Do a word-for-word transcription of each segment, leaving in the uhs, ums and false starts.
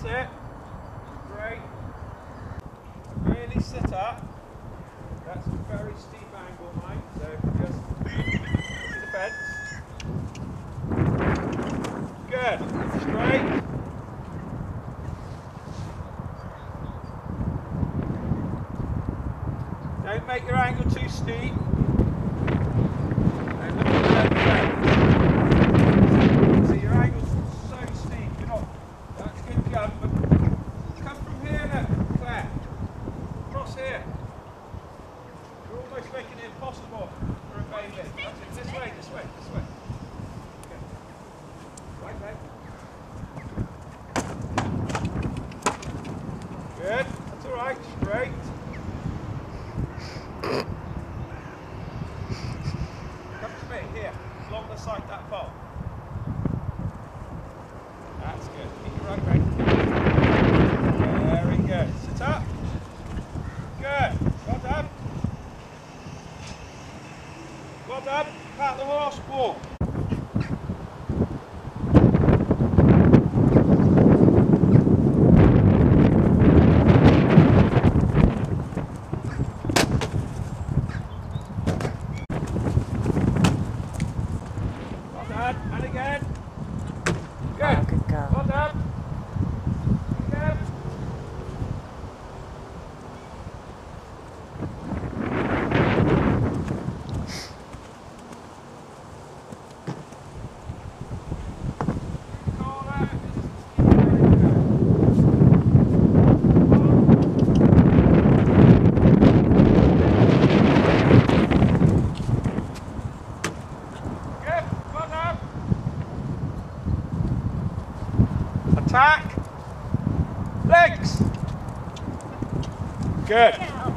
it. Great. Really sit up. That's a very steep angle, mate. So just to the fence. Good. Straight. Don't make your angle too steep. And look at the left. See, your angle's so steep. You're not. That's a good jump. But come from here now, Claire. Cross here. You're almost making it impossible for a baby. That's it. This way, this way, this way. Okay. Right leg. Good. That's all right. Straight. Come to me here, along the side of that pole. That's good. Keep your right leg. Very good. Sit up. Good. Well done. Well done. Pat the horse. Walk. Well done. And again. Good. Oh, good girl. Well done. Again. Attack. Legs. Good.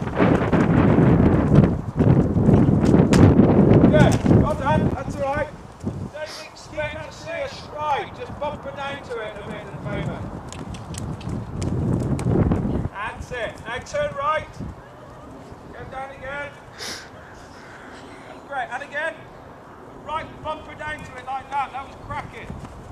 Good. Well done. That's all right. Don't expect to see a stride. Just bump her down to it a bit at the moment. That's it. Now turn right. Go down again. That's great. And again. Right. Bump her down to it like that. That was cracking.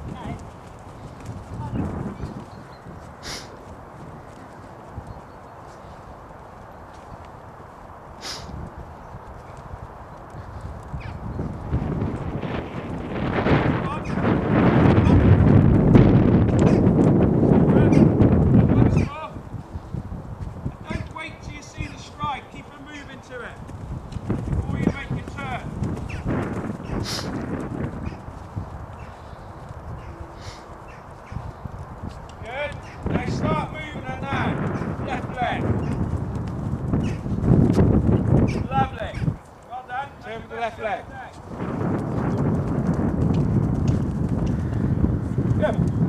Good. Now start moving her now. Left leg. Lovely. Well done. Turn with the left leg. Good.